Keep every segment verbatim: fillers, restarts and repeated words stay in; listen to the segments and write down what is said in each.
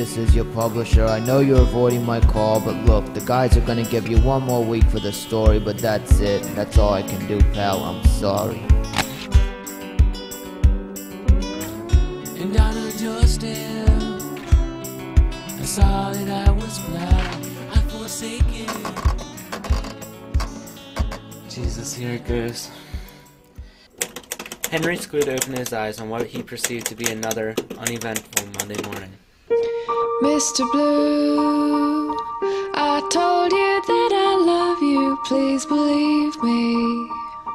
this is your publisher. I know you're avoiding my call, but look, the guys are gonna give you one more week for the story, but that's it. That's all I can do, pal. I'm sorry. And on a doorstep, I saw that I was blind, I forsaken. Jesus, here it goes. Henry Squid opened his eyes on what he perceived to be another uneventful Monday morning. Mister Blue, I told you that I love you, please believe me.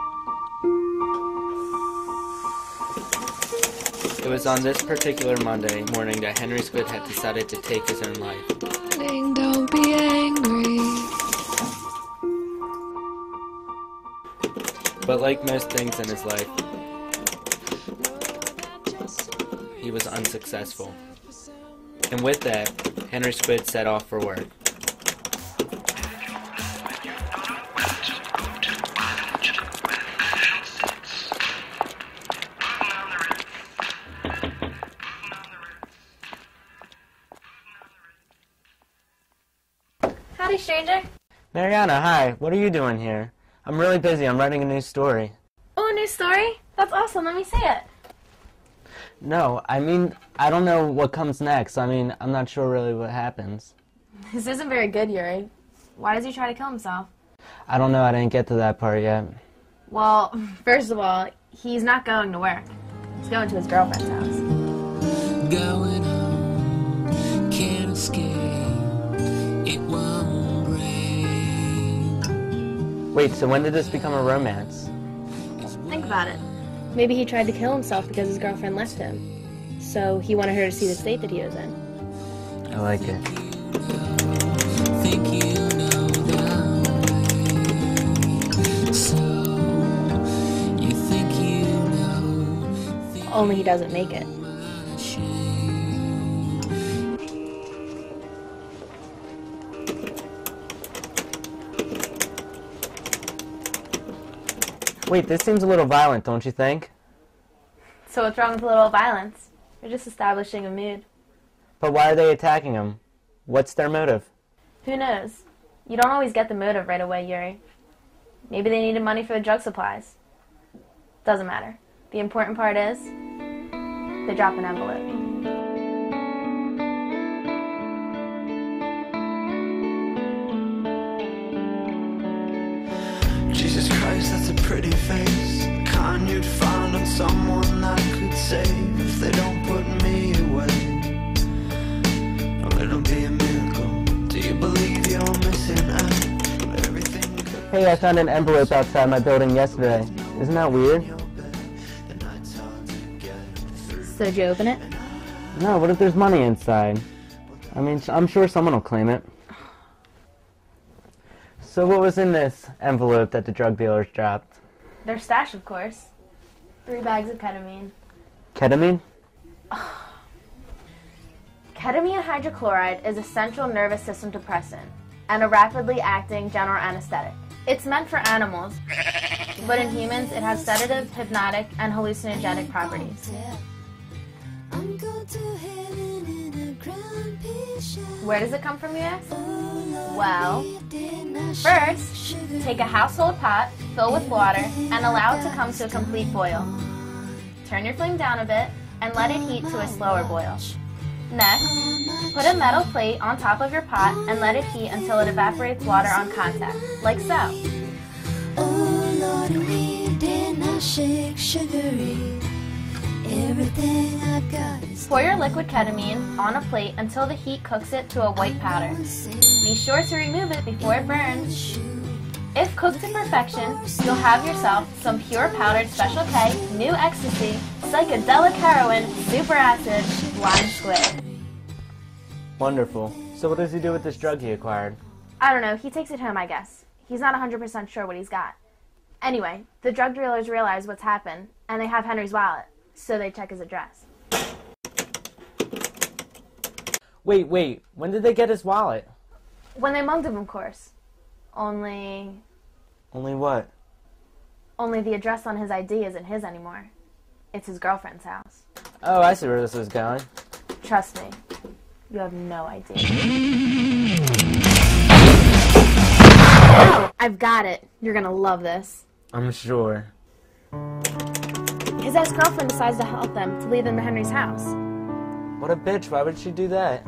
It was on this particular Monday morning that Henry Squid had decided to take his own life. Don't be angry. But like most things in his life, he was unsuccessful. And with that, Henry Squid set off for work. Howdy, stranger. Marianna, hi. What are you doing here? I'm really busy. I'm writing a new story. Oh, a new story? That's awesome. Let me see it. No, I mean, I don't know what comes next. I mean, I'm not sure really what happens. This isn't very good, Yuri. Why does he try to kill himself? I don't know. I didn't get to that part yet. Well, first of all, he's not going to work. He's going to his girlfriend's house. Going home, can't escape. It won't break. Wait, so when did this become a romance? Think about it. Maybe he tried to kill himself because his girlfriend left him. So he wanted her to see the state that he was in. I like it. Think you know the way. So you think you know. Think Only he doesn't make it. Wait, this seems a little violent, don't you think? So what's wrong with a little violence? You're just establishing a mood. But why are they attacking him? What's their motive? Who knows? You don't always get the motive right away, Yuri. Maybe they needed money for the drug supplies. Doesn't matter. The important part is, they drop an envelope. Jesus Christ, that's a pretty face. The kind you'd find on someone I could save if they don't put me away. Oh, it'll be a miracle. Do you believe you're missing out? Everything could Hey, I found an envelope outside my building yesterday. Isn't that weird? the night's hard to get through. So did you open it? No, what if there's money inside? I mean, I'm sure someone will claim it. So what was in this envelope that the drug dealers dropped? Their stash, of course. Three bags of ketamine. Ketamine? Ketamine hydrochloride is a central nervous system depressant and a rapidly acting general anesthetic. It's meant for animals, but in humans it has sedative, hypnotic, and hallucinogenic properties. Where does it come from, you ask? Well, first, take a household pot, fill with water, and allow it to come to a complete boil. Turn your flame down a bit, and let it heat to a slower boil. Next, put a metal plate on top of your pot and let it heat until it evaporates water on contact, like so. Pour your liquid ketamine on a plate until the heat cooks it to a white powder. Be sure to remove it before it burns. If cooked to perfection, you'll have yourself some pure powdered Special K, new ecstasy, psychedelic heroin, super acid, blind squid. Wonderful. So what does he do with this drug he acquired? I don't know, he takes it home, I guess. He's not one hundred percent sure what he's got. Anyway, the drug dealers realize what's happened, and they have Henry's wallet, so they check his address. Wait, wait. When did they get his wallet? When they mugged him, of course. Only... Only what? Only the address on his I D isn't his anymore. It's his girlfriend's house. Oh, I see where this is going. Trust me. You have no idea. Oh, I've got it. You're gonna love this. I'm sure. His ex-girlfriend decides to help them to lead them to Henry's house. What a bitch. Why would she do that?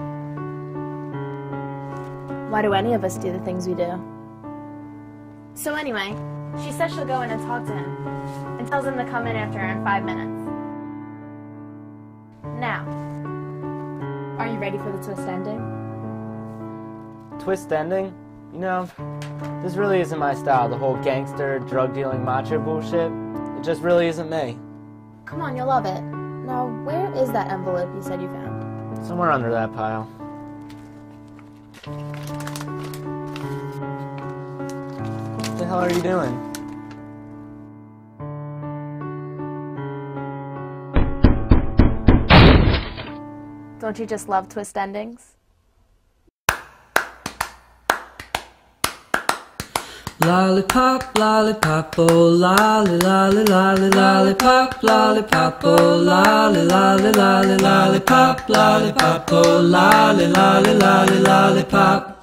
Why do any of us do the things we do? So anyway, she says she'll go in and talk to him, and tells him to come in after her in five minutes. Now, are you ready for the twist ending? Twist ending? You know, this really isn't my style, the whole gangster, drug-dealing macho bullshit. It just really isn't me. Come on, you'll love it. Now, where is that envelope you said you found? Somewhere under that pile. What the hell are you doing? Don't you just love twist endings? Lollipop, lollipop, oh lolly, lolly, lolly, lollipop, lollipop, oh lolly, lolly, lolly, lollipop, lollipop, oh lolly, lolly, lolly, lollipop.